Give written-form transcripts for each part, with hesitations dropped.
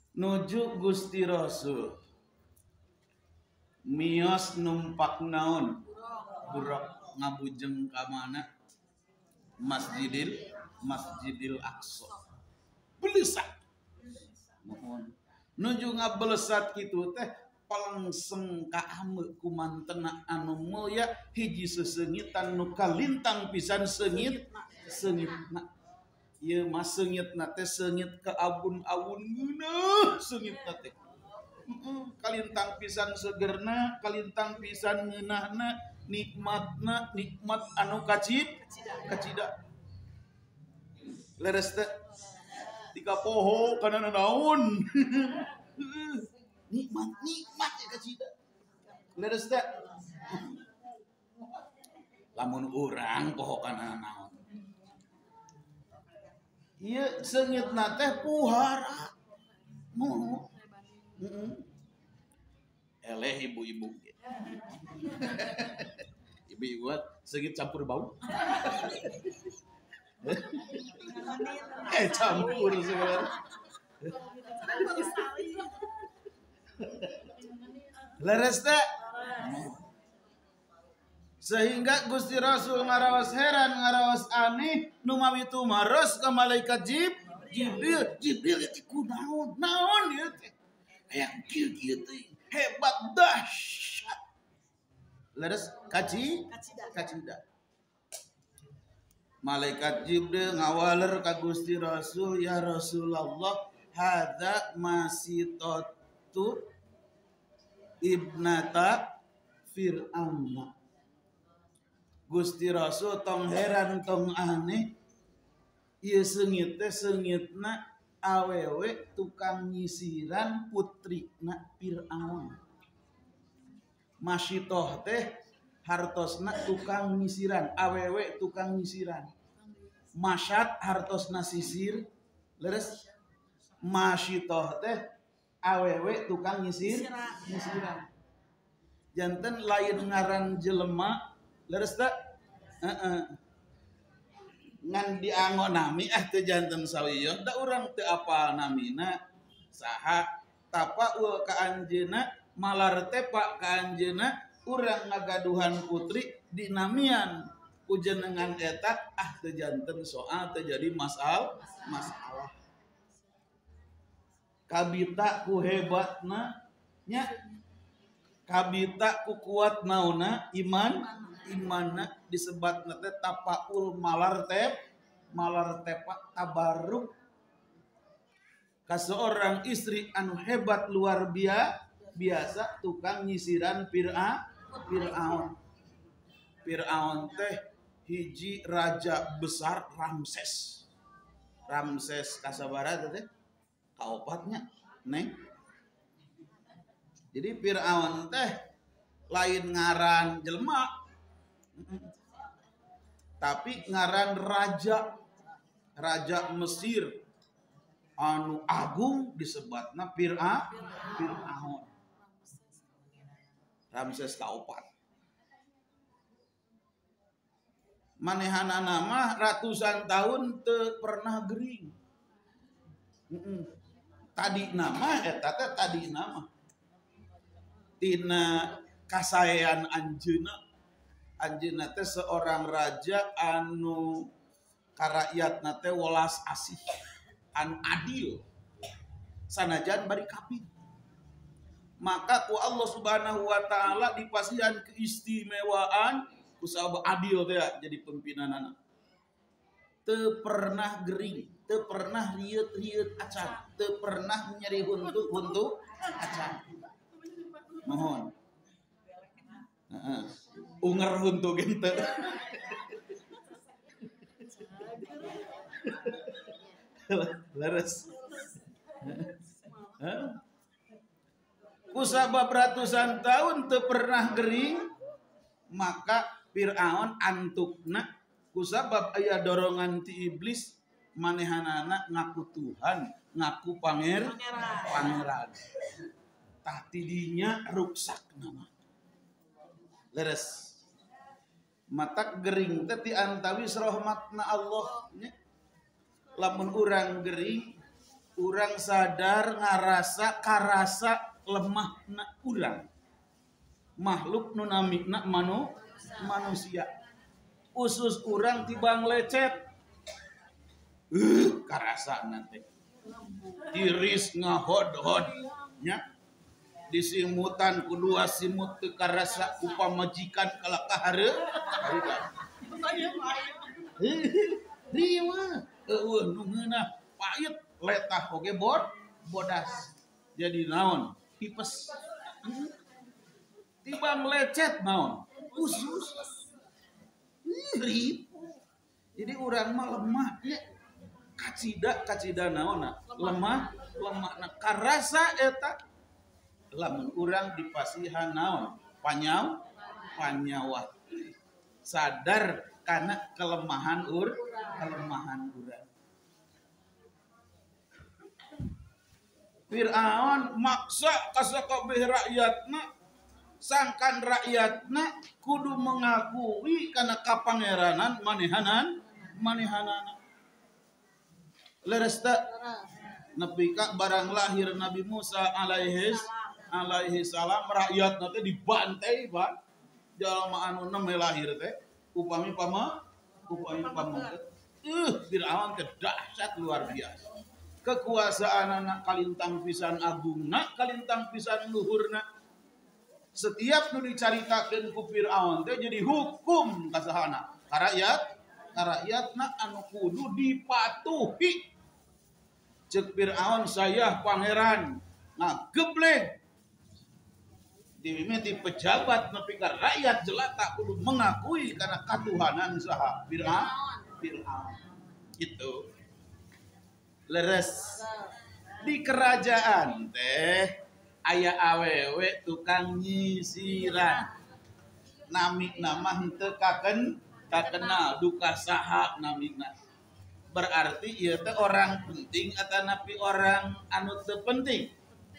nuju Gusti Rasul mios numpak naon buruk ngabujeng ka mana Masjidil Aqsa belesat mohon nuju ngabelesat kitu teh palangseng ka ame kumantena anu mulya hiji sesengitan nu kalintang pisan sengitna ieu mah sengitna teh sengit ka abun-abun ngeuneuh sengitna teh kalintang pisan segerna kalintang pisan ngeunahna nikmat anu kacida leres teh tika poho kana naon nikmat ya kacida leres teh lamun urang poho kana naon ieu seungitna teh puhara nu eleh ibu-ibu ibu-ibu seungit campur bau campur sebenarnya leres teh sehingga Gusti Rasul ngarawas heran ngarawas aneh nu mawi tumaros ka malaikat Jibril itu kunaon ieu teh aya kieu teh hebat dahsyat leres kacida malaikat Jibril ngawaler ka Gusti Rasul ya Rasulullah hadza masitatu ibnata Fir'aun Gusti Rasul tong heran tong aneh ieu seungit teh seungitna awewe tukang nyisiran putrina Fir'aun masyitoh teh hartosna tukang nyisiran awewe tukang nyisiran masyat hartosna sisir leres masyitoh teh awewe tukang nyisiran janten lain ngaran jelema leres tak ngan diango nami teu janten sawiyoh da urang teu apal namina saha tapa ul ka anjeuna malar tepa ka anjeuna urang ngagaduhan putri dinamian ujenengan eta teu janten soal teu jadi masalah kabita ku hebatna nya kabita ku kuat nauna imanna disebatna teh tapaul malar tepa tabarruk ka seorang istri anu hebat luar biasa tukang nyisiran Fir'aun teh hiji raja besar Ramses kasabaraha teh kaopatnya neng jadi Fir'aun teh lain ngaran jelema tapi ngaran raja Mesir anu agung disebatna Fir'aun Ramses kaopat manehanana mah ratusan tahun teu pernah gering tadi nama eta teh tadi nama tina kasaean anjeunna teh seorang raja anu karakyatna teh welas asih anu adil sanajan bari kaping maka ku Allah Subhanahu wa taala dipasihan keistimewaan kusabab adil teh jadi pimpinanana teu pernah gering teu pernah rieuh acan teu pernah nyeri huntu acan mohon unger huntu gitu leres kusabab ratusan tahun teu pernah gering maka Fir'aun antukna kusabab aya dorongan ti iblis manehanana ngaku Tuhan ngaku pangeran tah tidinya ruksak nama leres matak gering teh ti antawis rahmatna Allah nya lamun urang gering urang sadar ngarasa karasa lemah na urang makhluk nu namina manusia usus urang tibang lecet karasa nanti tiris ngahod-hod nya disimutan kedua simut teu karasa upamajikan kalakah hareuk rima nu ngeunah pait letah oge bodas jadi naon tipes tibang lecet naon usus jadi urang mah lemah nya kacida naonna lemah na karasa eta lamun urang dipasihan naon panyawa sadar karena kelemahan urang Fir'aun maksa kasakabeh rakyatna sangkan rakyatna kudu mengakui karena kapangeranan manehanana leres teu nepi ka barang lahir Nabi Musa alaihi salam rakyatna teh dibantai ba jalma anu neme lahir teh upami pamoget Fir'aun teh dahsyat luar biasa kekuasaan anak kalintang pisan agungna kalintang pisan luhurna setiap nu dicaritakeun ku Fir'aun teh jadi hukum ka sahana ka rakyatna anu kudu dipatuhi ceuk Fir'aun saya pangeran ngagebleng dimimiti pejabat nepi ka rakyat jelata kudu mengakui karena katuhanan saha Fir'aun itu leres di kerajaan teh aya awewe tukang nyisiran namina mah teu kakenal duka saha namina berarti ieu teh orang penting atanapi orang anu teu penting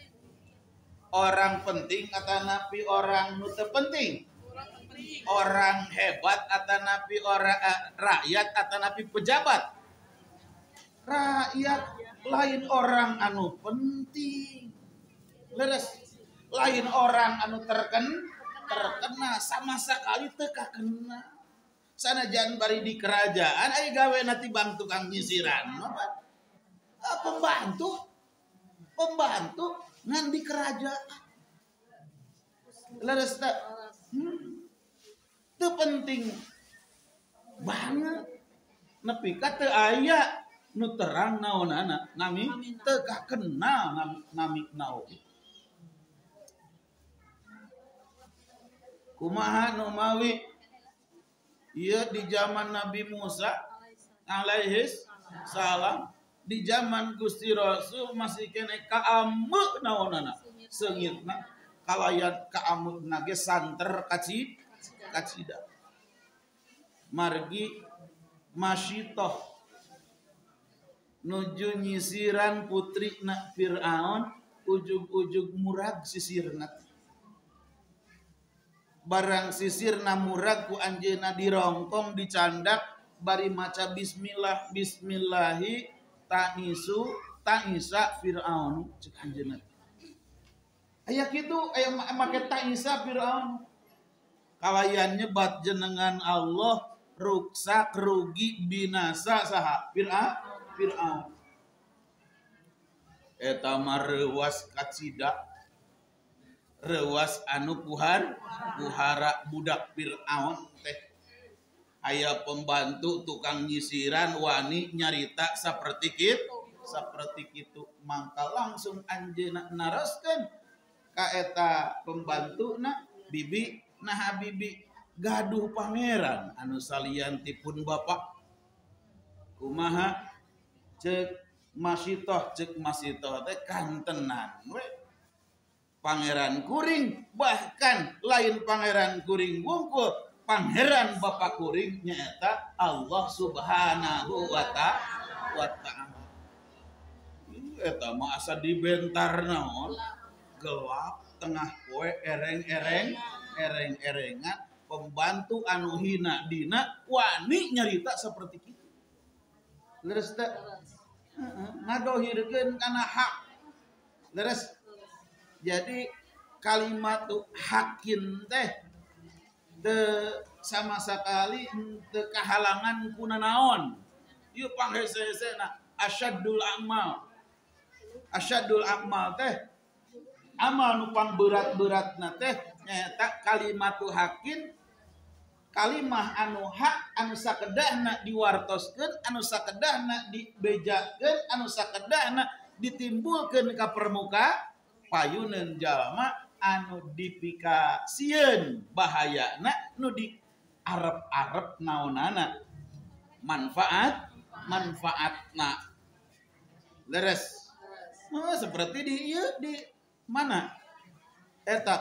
orang penting atanapi orang nu teu penting orang hebat atanapi orang rakyat atanapi pejabat rakyat lain orang anu penting leres lain orang anu terkena sama sekali teu kakena sanajan bari di kerajaan aya gaweana ti bang tukang nyisiran pembantu ngan di kerajaan leres teu teu penting banget nepi ka teu aya nu terang naonana nami teu kakenal nami naon kumaha nu mawi ieu di zaman Nabi Musa alaihi salam di zaman Gusti Rasul masih kene kaameu naonana seungitna kalayan kaamutna ge santer kacida margi masyitoh nuju nyisiran putri na Fir'aun ujug-ujug murag sisirna barang sisirna murag ku anjeuna dirongkong dicandak bari maca bismillahi ta'isa Fir'aun cek anjeuna aya kitu aya make ta'isa Fir'aun kalayan nyebat jenengan Allah ruksak rugi binasa saha Fir'aun eta mah reuwas kacida reuwas anu puhara budak Fir'aun teh aya pembantu tukang nyisiran wani nyarita saperti kitu mangka langsung anjeunna naroskeun ka eta pembantuna bibi nah bibi gaduh pangeran anu salian tipun bapak kumaha cek masitoh teh kantenan we pangeran kuring bahkan lain pangeran kuring wungkul pangeran bapak kuring nyaeta Allah subhanahu wa ta'ala eta mah asa dibentar naon gelap tengah poe ereng-erengan pembantu anu hina dina wani nyarita seperti kitu leres teh ngadohirkeun kana hak. Leres. Jadi kalimat tuh hakin teh teu sama sekali teu kahalangan ku naon. Ieu panghese-hesena asyaddul amal. Asyadul amal teh amal nu pang berat-beratna teh nyaeta kalimatu hakin, kalimah anu hak anu sakedahna diwartoskeun, anu sakedahna dibejakeun, anu sakedahna ditimbulkeun ka permuka payuneun jalma anu dipikasieun bahayana nu diarep-arep naonana manfaatna. Leres. Oh, seperti di mana? Eta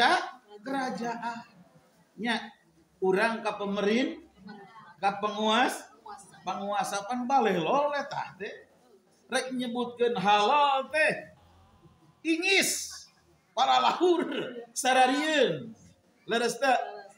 kerajaannya urang ka pemerintah, ka penguasa pan baleh lol eta teh. Rek nyebutkeun halal teh. Ingis para lahur sararieun. Leres teh?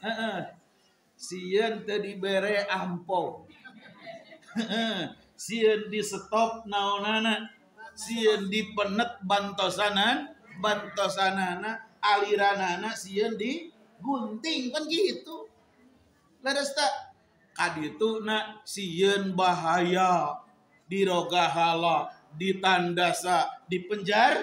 Sieun teu dibere ampo. Sieun di stop naonana. Sieun dipenet bantosanana aliranana sieun digunting kan gitu. Leres tak kadituna sieun bahaya dirogahala ditandasa dipenjara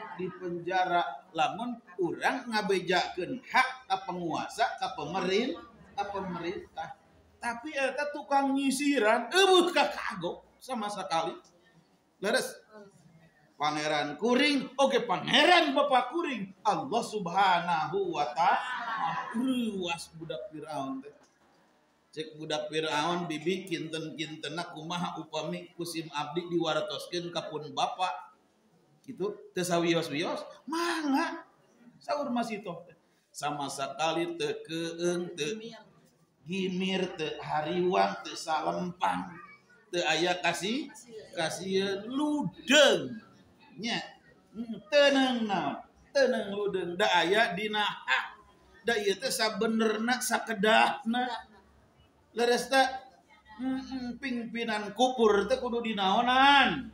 lamun urang ngabejakeun hak ka penguasa ka pemerintah tapi eta tukang nyisiran eueuh kakagok sama sekali. Leres. Pangeran kuring, oke pangeran bapak kuring, Allah subhanahu wa ta'ala. Was budak Fir'aun teh. Cek budak Fir'aun bibi kinten-kintena kumaha upami kusim abdi diwartoskeun ka pun bapak. Kitu teu sawios-wios, mangga. Saur masito sama sekali teu keung teu gimir teu hariwang teu salempang. Teu aya kasieun ludeung. Nya tenang ludeung da aya dina hak da ieu teh sabenerna sakedahna. Leres teh pingpinan kupur teh kudu dinaonan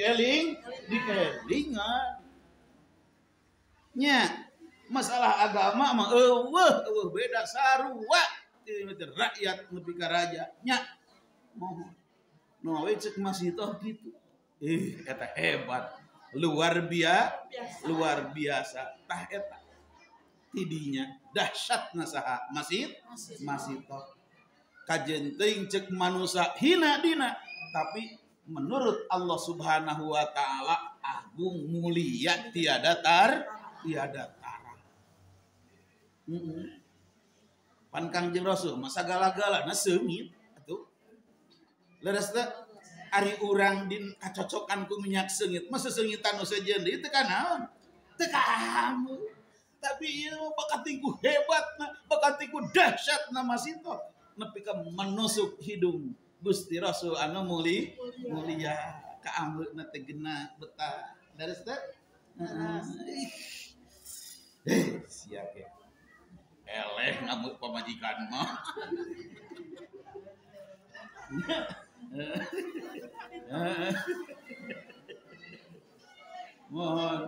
dielingan nya masalah agama mah eueuh beda sarua rakyat nepi ka raja nya moho no we cek masih toh gitu eta hebat luar biasa tah eta tidinya dahsyatna saha masih toh kajen teuing cek manusia hina dina tapi menurut Allah subhanahu wa ta'ala agung mulia tiada tara pan Kangjeng Rasul masa gala-galana seungit atuh leres teh ari urang din kacocokan ku minyak seungit masa seungitan nu sejeun deui teu kanaon teu kamu tapi ieu bakatiku hebatna bakatiku dahsyatna masito nepi ka menusuk hidung Gusti Rasul anu mulia kaambeuna teh geuna betah leres teh siap ya eleh ngamuk pamajikan mah mohon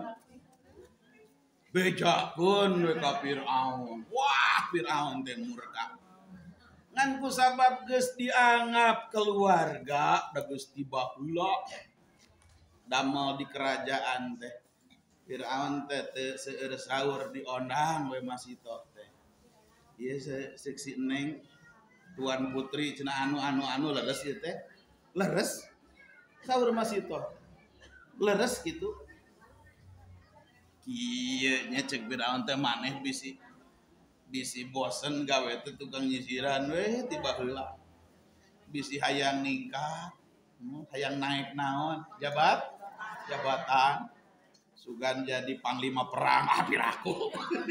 bejakeun we ka Firaun. Wah, Firaun teh murka. Ngan ku sabab geus dianggap keluarga da geus dibaheula damel di kerajaan teh. Firaun teh teu seueur saur diondang we masito teh. Ieu seksi Neng Tuan Putri cenah anu leres ieu teh. Leres saur masito. Leres gitu. Kieu nya cek Firaun teh maneh bisi bosen gawe teh tukang nyisiran we ti baheula. Bisi hayang ningkat, hayang naik naon, jabatan. Sugan jadi panglima perang piraku.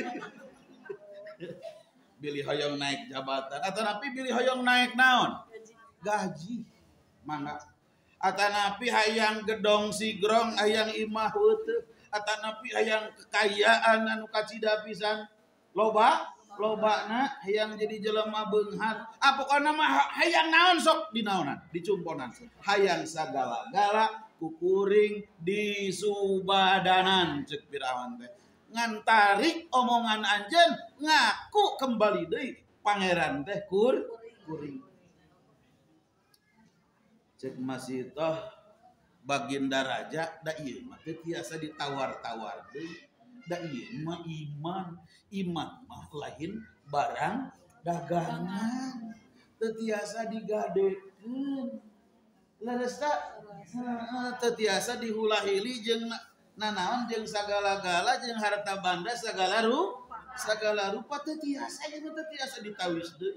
Bilih hoyong naik jabatan atanapi bilih hoyong naik naon? Gaji. Mangga. Atanapi hayang gedong sigrong hayang imah heuteuk, atanapi hayang kekayaan anu kacida pisan. Lobana hayang jadi jelema beunghar. Pokona mah hayang naon sok dinaonan, dicumponan. Hayang sagala-gala kukuring di subadanan cek Firaun teh ngan tarik omongan anjeun ngaku kembali deui pangeran teh kuring cek masih toh Baginda Raja da ieu mah teu tiasa ditawar-tawar deui da ieu mah iman mah lain barang dagangan teu tiasa digadekeun leres tak teu tiasa dihula-hili jeung nanaon jeung sagala-gala jeung harta banda sagala rupa teu tiasa jeung teu tiasa ditawis deui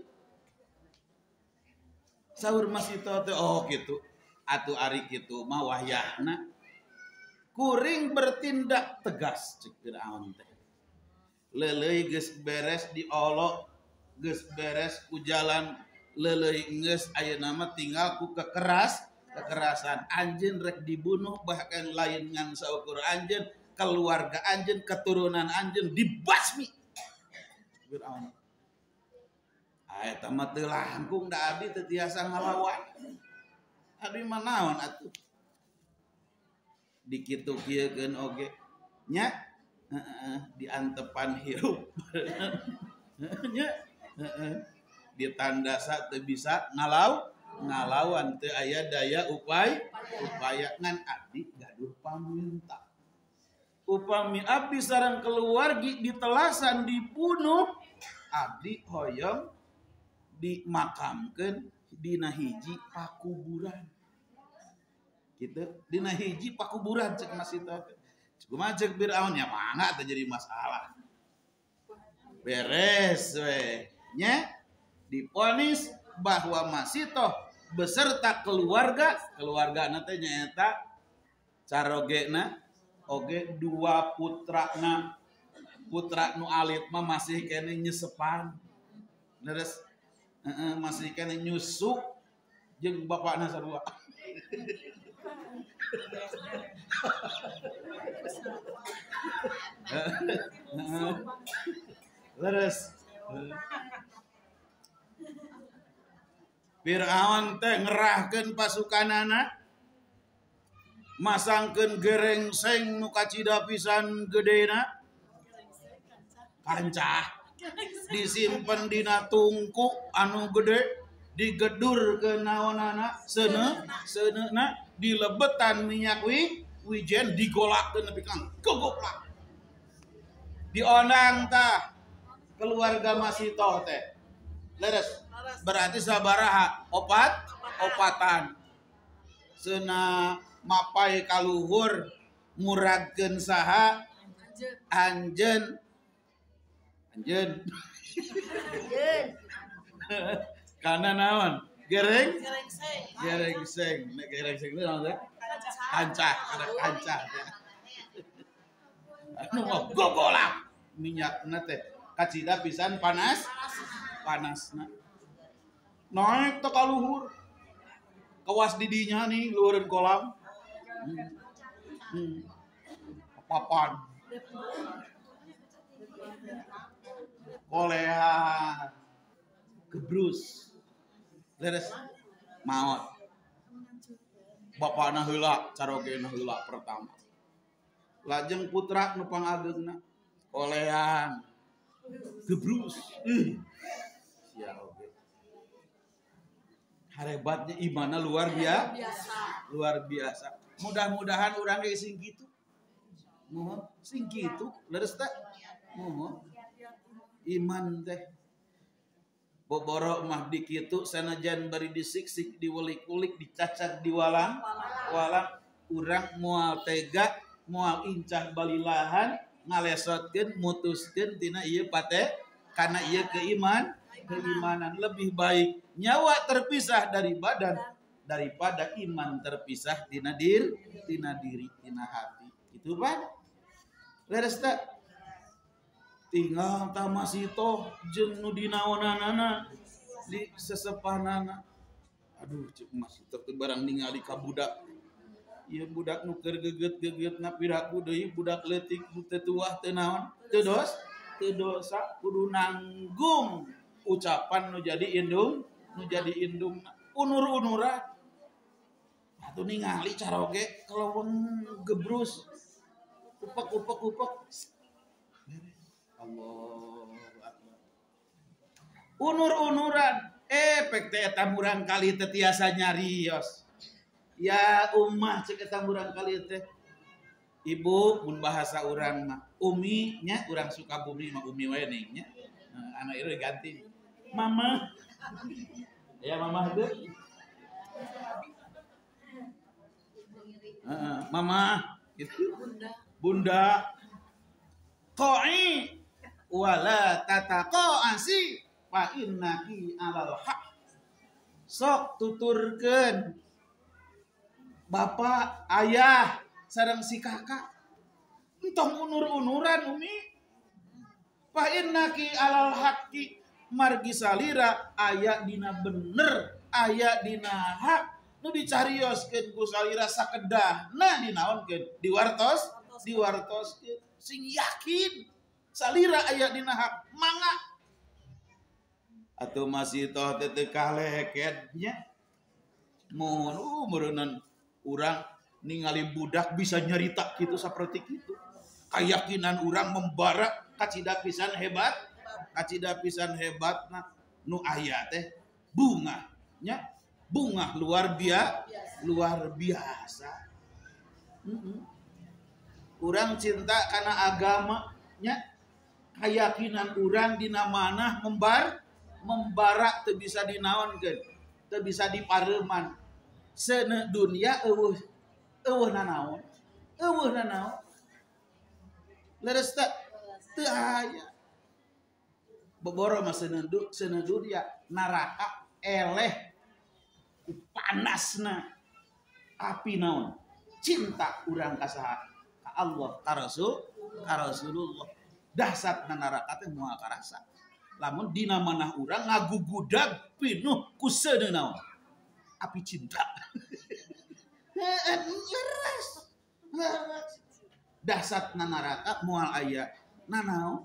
saur masito teh oh kitu atuh ari kitu mah wahyahna kuring bertindak tegas cek Firaun teh leuleuy geus beres diolok geus beres ku jalan leuleuy geus ayeuna mah tinggal ku kekerasan anjeun rek dibunuh bahkan lain ngan saukur anjeun keluarga anjeun keturunan anjeun dibasmi Firaun eta mah teu langkung da abdi teu tiasa ngalawan abdi mah naon atuh dikitu-kieukeun oge nya diantepan hirup nya ditandasa teu bisa ngalawan teu aya daya upaya ngan abdi gaduh paminta upami abdi sareng keluargi ditelasan dibunuh abdi hoyong dimakamkeun dina hiji pakuburan kitu dina hiji pakuburan cek masih teh kumaha cek Firaun nya mangga teu jadi masalah beres we nya diponis bahwa Masitoh beserta keluarga teh nyaeta carogena oge dua putra nu alit mah masih kene nyesepan leres masih kene nyusu jeung bapakna sarua leres Firaun teh ngerahkeun pasukanana masangkeun gerengseng nu kacida pisan gedena kancah disimpen dina tungku anu gede digedur ke naonana seuneuna dilebetan minyak wijen digolakkeun nepi ka gogoplak diondang tah keluarga Masitoh teh leres berarti sabaraha opatan seuna mapai kaluhur muradkeun saha anjeun kana naon gerengseng nek gerengseng itu naon teh kancah anu mah gogolak minyakna teh kacida pisan panasna naik teh kaluhur kawas di dinya nih luhureun kolam papan koleha gebrus leres maot bapana heula carogena heula pertama lajeng putra nu pangageungna kolehan gebrus sia oge harebatnya imanna luar biasa mudah-mudahan urang ge sing kitu mohon sing kitu leres teh mohon iman teh boboro mah di kitu sanajan bari disiksik diulik-ulik dicacat diwalang urang moal tega moal incah balilahan ngalesotkeun mutuskeun tina ieu pate kana ieu keimanan lebih baik nyawa terpisah dari badan daripada iman terpisah tina diri tina hati itu pan leres teh tinggal ta Masitoh jeung nu dinaonanana di sesepanana aduh cek Masitoh teh barang ningali ka budak ieu budak nu keur geget-gegetna piraku deui budak leutik nu teu tuah teu naon teu dosa kudu nanggung ucapan nu jadi indung unur-unuran atuh ningali caroge keleweng gebrus upek. Allahu Akbar. Unur-unuran pek teh eta murang kali teh tiasa nyarios. Ya ummah cek eta murang kali teh. Ibu mun bahasa urang mah umi nya urang Sukabumi mah umi wae nya. Anak itu ganti. Mama. Ya mama teh. Mama gitu. Bunda. Qoi wala tataqasi fa innaki alal haq. Sok tuturkeun bapak, ayah, sareng si kakak. Entong unur-unuran umi. Fa innaki alal haqqi margi salira aya dina bener, aya dina hak. Nu dicarioskeun ku salira sakedahna dinaonkeun? Diwartoskeun. Sing yakin salira aya dina hak mangga atuh masih toh teu kaleket-nya mun meureunnan urang ningali budak bisa nyarita kitu saperti kitu keyakinan urang membara kacida pisan hebatna nu aya teh bunga nya bunga luar biasa. Urang cinta karena agamanya keyakinan urang dina manah membara teu bisa dinaonkeun teu bisa dipareuman seuneu dunia eueuh nanaon leres teu aya boboro mah seuneu dunia neraka eleh panasna api naon cinta urang ka saha Allah ka Rasulullah dahsatna neraka teh moal karasa lamun dina manah urang ngagugudag pinuh ku seuneu naon api cinta leres dahsatna neraka moal aya nanaon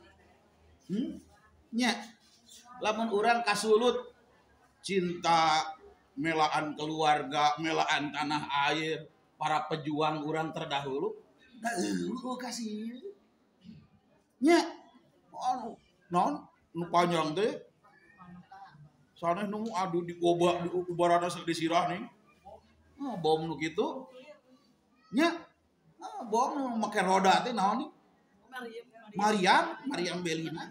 nya lamun urang kasulut cinta melaan keluarga melaan tanah air para pejuang urang terdahulu kasih nya non nu panjang teh saneh nu adu diubarana disirah nih bom nu kitu nya bom nu make roda teh naon nih Mariam Belina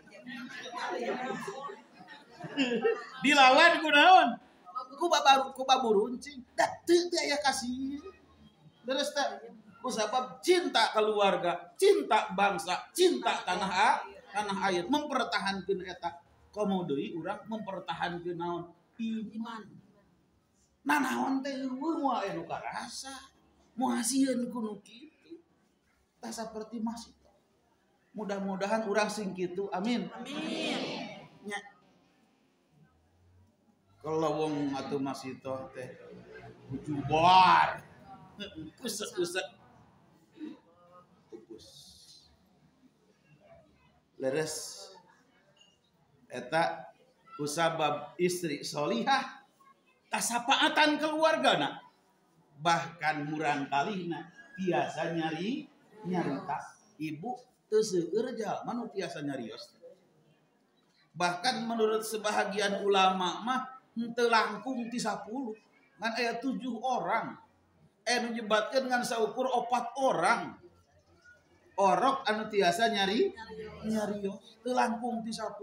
dilawan ku naon ku baburuncing da teu aya kasih beres teh ku sabab cinta keluarga, cinta bangsa, cinta tanah air, mempertahankeun eta. Komo deui urang mempertahankeun naon? Iman. Nanaon teh eueuh moal anu karasa, moal hasieun ku nu kitu. Tah saperti masih. Mudah-mudahan urang sing kitu. Amin. Nya. Kalau wong atuh masih toh teh bubar. Usek leres eta kusabab istri solihah kasapaatan keluargana bahkan murang kalihna tiasa nyarita ibu teu seueur jalma nu tiasa nyarios bahkan menurut sebahagian ulama mah henteu langkung ti 10 ngan aya 7 orang nu nyebatkeun ngan saukur 4 orang orok anu tiasa nyarios teu langkung ti 10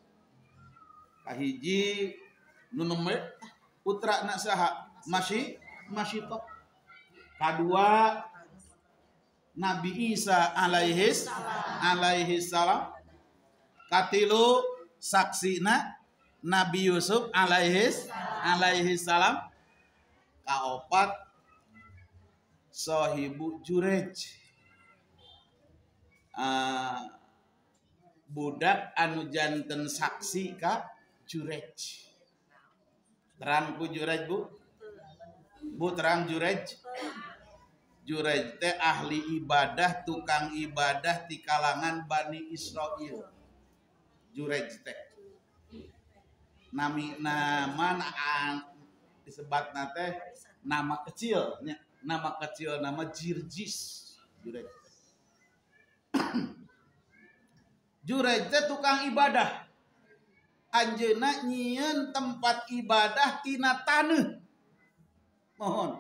kahiji nu nomor putrana saha masih tok kadua Nabi Isa alaihi salam katilu saksina Nabi Yusuf alaihi salam kaopat Sohibu Jurej budak anu janten saksi ka Jurej terang ku Jurej bu terang Jurej teh ahli ibadah tukang ibadah di kalangan Bani Israil Jurej teh nama disebatna teh nama kecilnya, nama kecil nama Jirjis. Jurej. Jurej teh tukang ibadah. Anjeuna nyieun tempat ibadah tina taneuh. Mohon.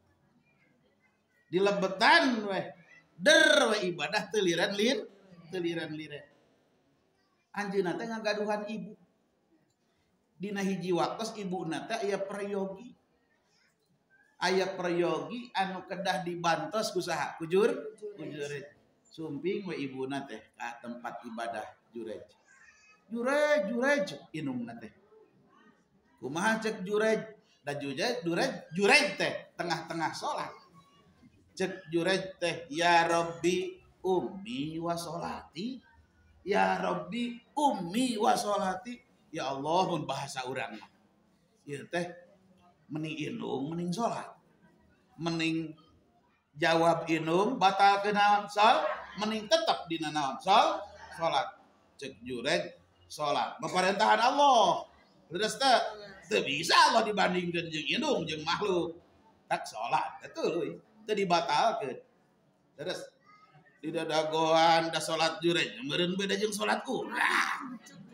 Di lebetan weh. Der we ibadah teu liran liren. Anjeunna teh ngagaduhan ibu. Dina hiji waktos ibuna teh aya prayogi. Aya prayogi anu kedah dibantos ku saha? Ku Jurej. Sumping we ibuna teh ka tempat ibadah Jurej. Jurej inungna teh. Kumaha cek Jurej? Da Jurej teh tengah-tengah salat. Cek Jurej teh ya Rabbi ummi wa sholati. Ya Rabbi ummi wa sholati. Ya Allah mun bahasa urang mah. Ieu teh mending inung mending salat. Mending jawab inung batal ke naon sol, mending tetep dina naon sol salat. Cek Jurej salat meparentahan Allah. Terus teu bisa Allah dibandingkeun jeung indung jeung makhluk. Tak salat betul teu dibatalkeun. Terus di dadagoan da salat Jurej meureun beda jeung salat urang.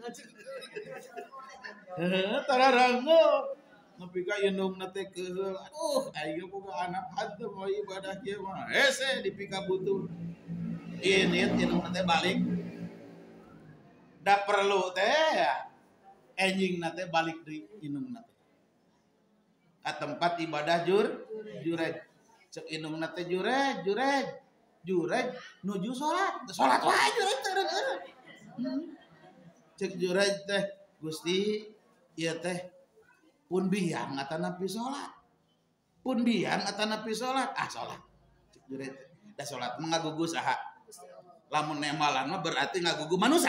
Tararanggo nepi ka indungna teh keheul. Aduh aya boga anak hantu mau ibadah kieu mah. Hese dipika butuh. Ini indungna teh balik. Da perlu teh enjingna teh balik deui indungna teh. Ka tempat ibadah Jurej. Cek indungna teh Jurej nuju salat. Salat wae Jurej teh. Cek Jurej teh Gusti ieu teh pun biang atana pi salat. Pun biang atana pi salat. Ah salat. Cek Jurej teh. Da salat mah ngagugu saha? Lamun nemalan mah berarti ngagugu manusia.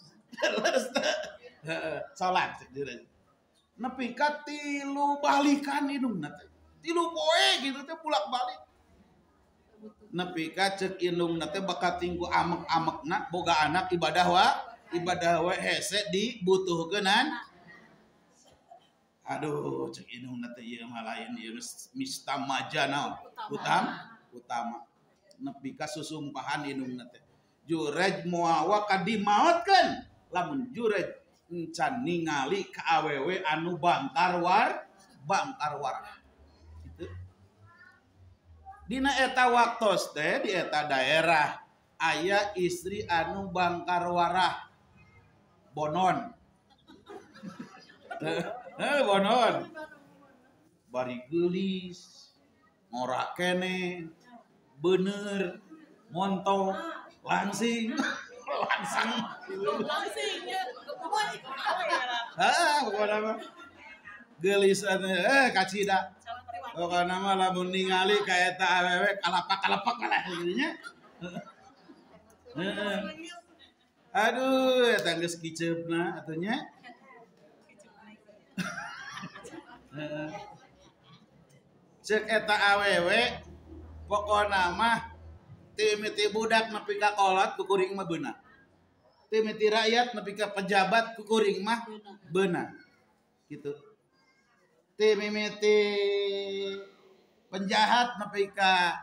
Salat cek Jurej. Nepi ka 3 balikan indungna teh. 3 poe gitu teh pulak-balik. Nepi ka cek indungna teh bakal tinggu amek-amekna boga anak ibadah we hese dibutuhkeunan. Aduh cek indungna teh ieu mah lain ieu mistamaja naon? Utama. Nepi ka susumpahan indungna teh. Jurej moal ka dimaotkeun. Lamun Jurej encan ningali ka awewe anu bangkar war. Gitu. Dina eta waktos teh di eta daerah aya istri anu bangkar warah. Bonon. Bonon. Bari geulis, ngorak kene, bener, montok, langsing. Langsingnya Pokoknya mah geulis kacida. Pokoknya mah lamun ningali ka eta awewe kalapak lah geunya. Aduh eta geus kiceupna atunya. Cek eta awewe pokona mah timiti budak nepi ka kolot kukuring mah beunang. Timiti rakyat nepi ka pejabat kukuring mah beunang. Gitu. Timiti penjahat nepi ka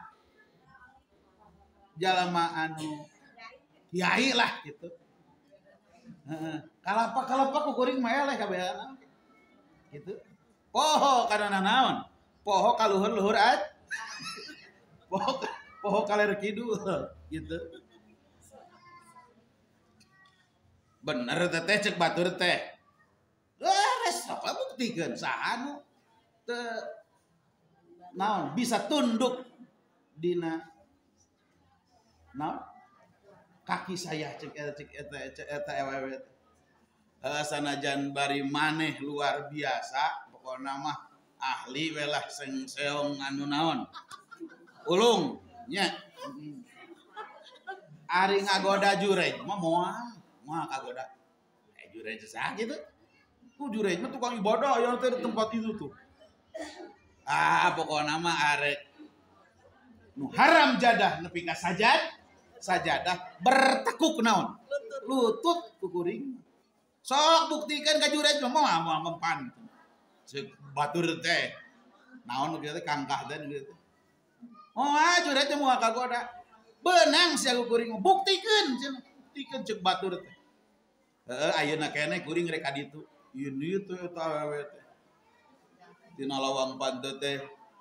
jalma anu kiai lah gitu. Kalapak kukuring mah eleh kabehan. Gitu. Poho kana naon? Poho ka luhur-luhur at. Poho kaler kidul gitu. Bener teh cek batur teh. Geus apa buktikeun saha nu teu naon bisa tunduk dina naon kaki saya cek eta awewe. Sanajan bari maneh luar biasa pokona mah ahli we lah seong anu naon ulung nya. Ari ngagoda Jurej mah moal kagoda. Jurej sah gitu. Ku Jurej mah tukang ibadah yang teh di tempat itu tuh. Pokona mah arek nu haram jadah nepi ka sajadah bertekuk naon? Lutut kukuring. Sok buktikan ka Jurej mah mempan. Cek batur teh. naon gitu kangkah teh gitu. Oh jurej teh moal kagoda. Beunang si aku kuring buktikeun cenah. Buktikeun ceuk batur teh. Heeh ayeuna keneh kuring rek ka ditu. Ieu teh eta awewe teh. Dina lawang pantet teh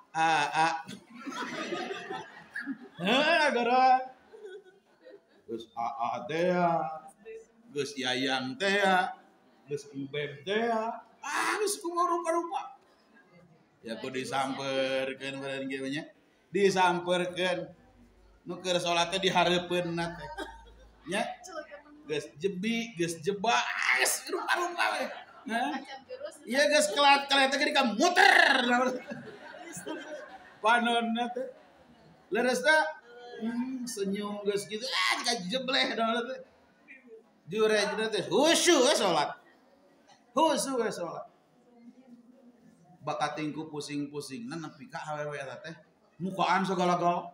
Heeh gara geus AA teh geus Yayang teh geus Embeb teh geus kumaha rupa-rupa. Ya ku disamperkeun beureun kieu nya. Disamperkeun nu keur salat teh dihareupeunna teh. Nya geus jebi, geus jebak, geus rupa-rupa we. Hah? Ieu geus kelat-kelat teh ka muter. Panonna teh. Leresna senyum geus kitu jebleh daun teh. Jurej teh husu we salat. Husu we salat. Bakatingku pusing-pusingna nepi ka awewe eta teh mukaan sagala-gala.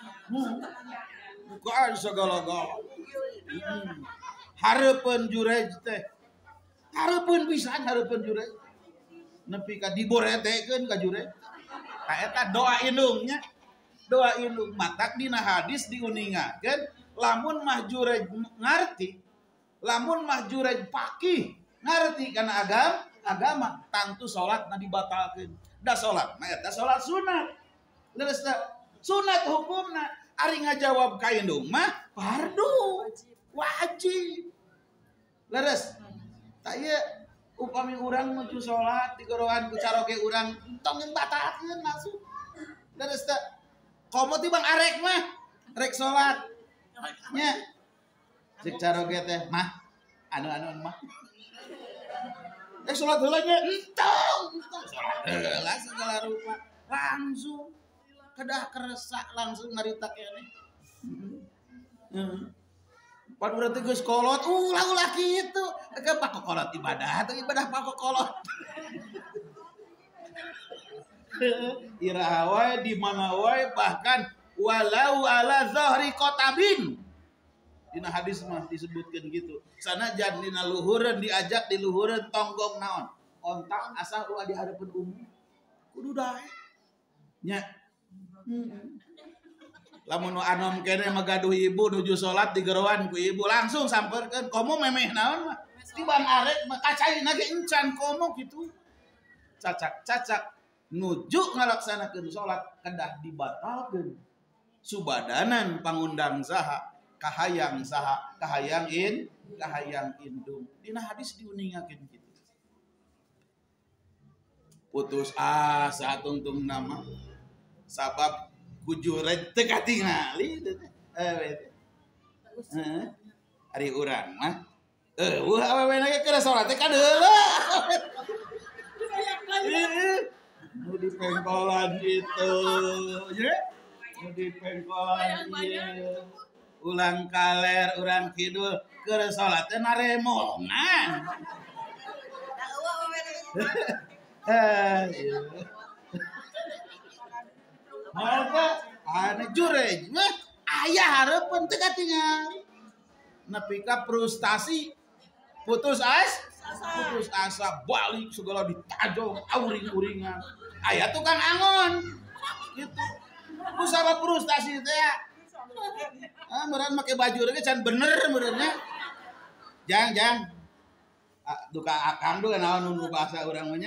Mukaan sagala-gala. Hareupeun jurej teh. Hareupeun pisan hareupeun jurej. Nepi ka diboretekeun ka jurej. Ka eta doa indungnya. Doa indung matak dina hadis diuningakeun lamun mah jurej ngarti, lamun mah jurej paqih ngarti kana agama tangtu salatna dibatalkeun. Da salatna eta salat sunat. Leres sunat hukumna ari ngajawab ka indung mah fardu wajib. Leres tah ieu upami urang nuju salat digoroan ku caroge urang tong batalkeun langsung. Leres teh komo ti Bang arek mah rek salat nya cek caroge teh mah anu mah salat heula nya entong salat heula segala rupa langsung kedah keresa langsung ngarita keneh. Pan urang teh geus kolot ulah kitu ke pakokolot ibadah teh ibadah pakokolot. Iraha wae di mana wae bahkan walau ala zahri qatabin. Dina hadis mah disebutkeun gitu. Sanajan dina luhureun diajak di luhureun tonggong naon? Ontak asal ulah di hareupeun umum. Kudu dae. Nya. Lamun anom keneh magaduh ibu nuju salat digeroan ku ibu langsung sampeurkeun komo memeh naon mah. Ti Bang arek mah kacaina ge encan komo kitu. Cacak nuju ngalaksanakeun salat kedah dibatalkeun subadanan pangundang saha kahayang saha kahayang indung dina hadis diuningakeun kitu. Putus asa tungtung nama sabab kujuret teu katingali ari urang mah awewe ge keur salat teh kadeuleuh nu di pengkolan itu ya nu di pengkolan ieu ulang kaler urang kidul keur salat teh naremongan maka ane jurej mah aya hareupeun teu katingal nepi ka frustasi putus asa balik segala ditajong auring-uringan aya tukang angon gitu kusaba frustasi teh meureun make baju ge can bener meureunnya jang duka akang duka naon nu bahasa urang mah nya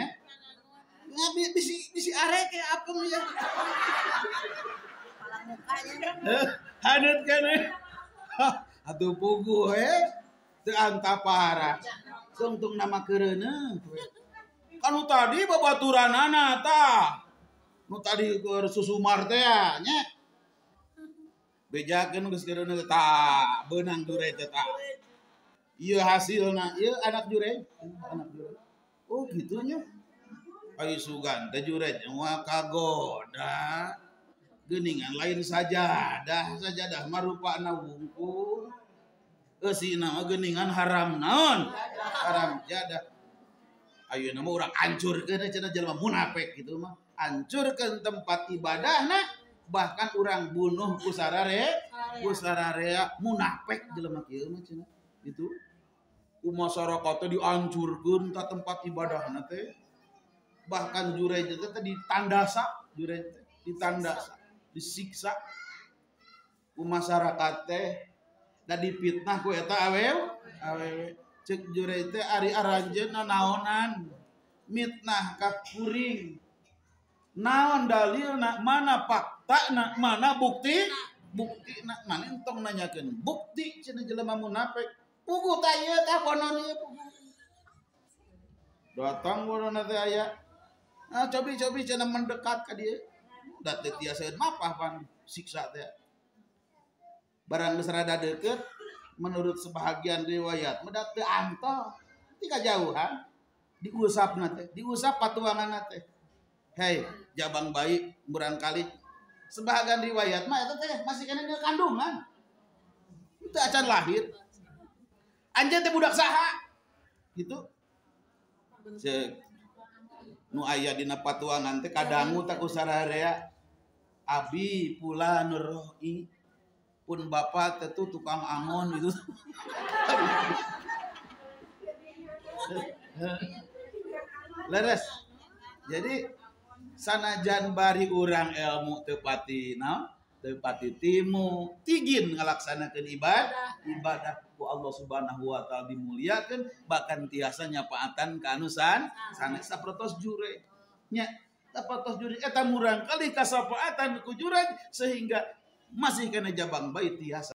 bisi arek ke apem ya kepala mukanya haneut keneh atuh puguh teu antapara tungtung nama kereuna kan nu tadi babaturanana tah nu tadi keur susumar teh nya bejakeun geus kereuna tah beunang jurej teh tah ieu hasilna ieu anak jurej oh kitu nya ai sugan teh jurej moal kagoda geuningan lain sajadah mah rupana wungkul eusina mah geuningan haram naon haram jadah ayeuna mah urang hancurkeun cenah jelema munafik kitu mah hancurkeun tempat ibadahna bahkan urang bunuh ku sararea munafik jelema kieu mah cenah gitu ku masyarakat teh dihancurkeun ta tempat ibadahna teh bahkan jurej teh ditandasa jure ditanda disiksa ku masyarakat teh da dipitnah ku eta awewe cek jure teh ari aranjeunna naonan mitnah ka kuring naon dalilna mana faktana mana buktina mana entong nanyakeun bukti cenah jelema munafik pugu tah ieu tah konon ieu pugu datang worona teh aya cobi cenah mendekat ka dieu da teu tiasa mapah pan siksa teh barang geus rada deukeut menurut sebahagian riwayat meda teu antol ti kajauhan diusapna teh diusap patuanganna teh hei jabang bayi barangkali sebahagian riwayat mah eta teh masih kena dina kandungan teu acan lahir anjeun teh budak saha gitu cek nu aya dina patuangan teh kadangu tak ku sararea abi pula nuroi pun bapak teh tuh tukang angon gitu leres jadi sanajan bari urang ilmu teu pati timu tigin ngalaksanakeun ibadah ku Allah Subhanahu wa taala dimuliakeun bahkan tiasa nyapaatan ka anu sanes sapertos jure nya sapertos jure eta murang kali kasapaatan ku jure sehingga masih kena jabang bayi tiasa